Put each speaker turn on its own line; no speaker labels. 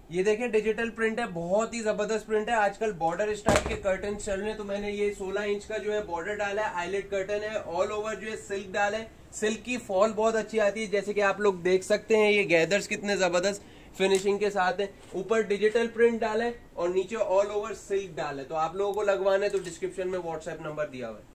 ये देखिए digital print है, बहुत ही जबरदस्त प्रिंट है। आजकल बॉर्डर स्टाइल के कर्टन चल रहे हैं, तो मैंने ये 16 इंच का जो है बॉर्डर डाला है। आईलेट कर्टन है, ऑल ओवर जो है सिल्क डाला है। सिल्क की फॉल बहुत अच्छी आती है, जैसे कि आप लोग देख सकते हैं। ये गैदर्स कितने जबरदस्त फिनिशिंग के साथ है। ऊपर डिजिटल प्रिंट डाला है और नीचे ऑल ओवर सिल्क डाला है। तो आप लोगों को लगवाना है तो डिस्क्रिप्शन में व्हाट्सएप नंबर दिया हुआ है।